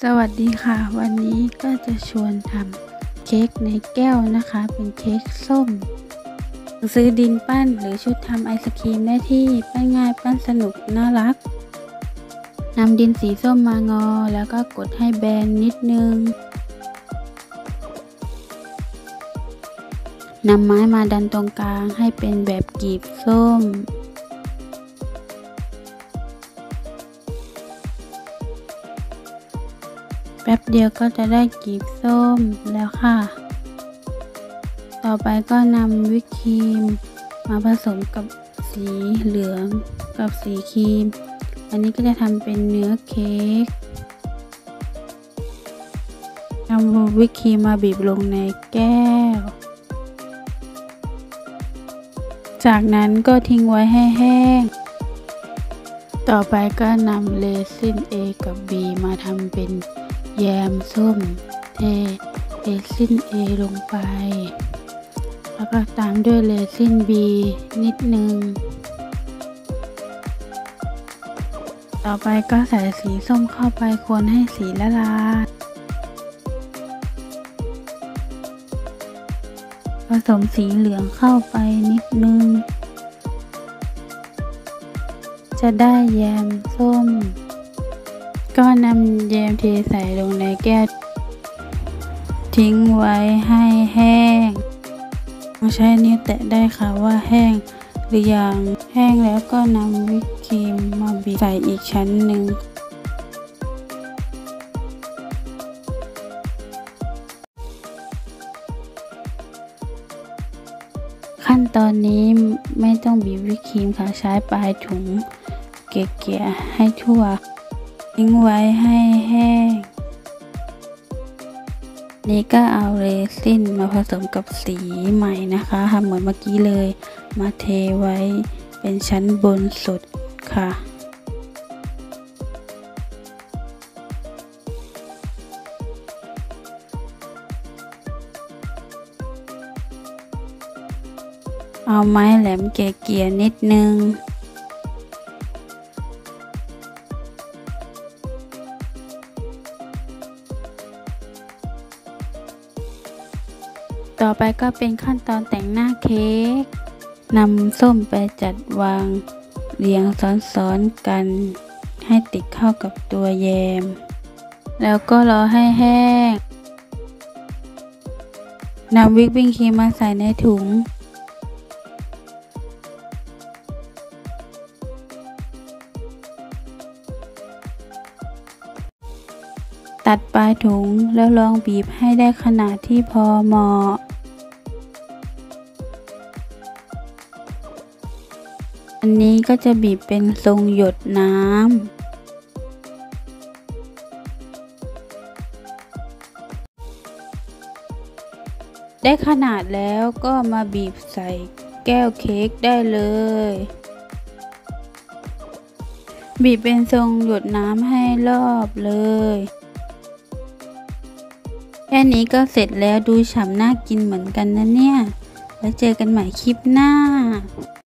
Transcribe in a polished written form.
สวัสดีค่ะวันนี้ก็จะชวนทำเค้กในแก้วนะคะเป็นเค้กส้มซื้อดินปั้นหรือชุดทำไอศครีมได้ที่ปั้นง่ายปั้นสนุกน่ารักนำดินสีส้มมางอแล้วก็กดให้แบนนิดนึงนำไม้มาดันตรงกลางให้เป็นแบบกีบส้มแป๊บเดียวก็จะได้กีบส้มแล้วค่ะต่อไปก็นำวิปครีมมาผสมกับสีเหลืองกับสีครีมอันนี้ก็จะทำเป็นเนื้อเค้กนำวิปครีมมาบีบลงในแก้วจากนั้นก็ทิ้งไว้ให้แห้งต่อไปก็นำเรซิน A กับ B มาทำเป็นแยมส้มเทเรซิน A ลงไปแล้วก็ตามด้วยเรซิน B นิดนึงต่อไปก็ใส่สีส้มเข้าไปคนให้สีละลายผสมสีเหลืองเข้าไปนิดนึงจะได้แยมส้มก็นำแยมเทใส่ลงในแก้วทิ้งไว้ให้แห้งใช้นิ้วแตะได้ค่ะว่าแห้งหรือยังแห้งแล้วก็นำวิปครีมมาบีบใส่อีกชั้นหนึ่งขั้นตอนนี้ไม่ต้องบีบวิปครีมค่ะใช้ปลายถุงเกี่ยๆให้ทั่วทิ้งไว้ให้แห้งนี่ก็เอาเรซินมาผสมกับสีใหม่นะคะทำเหมือนเมื่อกี้เลยมาเทไว้เป็นชั้นบนสุดค่ะเอาไม้แหลมเกี่ยๆนิดนึงต่อไปก็เป็นขั้นตอนแต่งหน้าเค้กนำส้มไปจัดวางเรียงซ้อนๆกันให้ติดเข้ากับตัวแยมแล้วก็รอให้แห้งนำวิปปิ้งครีมมาใส่ในถุงตัดปลายถุงแล้วลองบีบให้ได้ขนาดที่พอเหมาะอันนี้ก็จะบีบเป็นทรงหยดน้ำได้ขนาดแล้วก็มาบีบใส่แก้วเค้กได้เลยบีบเป็นทรงหยดน้ำให้รอบเลยแค่นี้ก็เสร็จแล้วดูฉ่ำน่ากินเหมือนกันนะเนี่ยแล้วเจอกันใหม่คลิปหน้า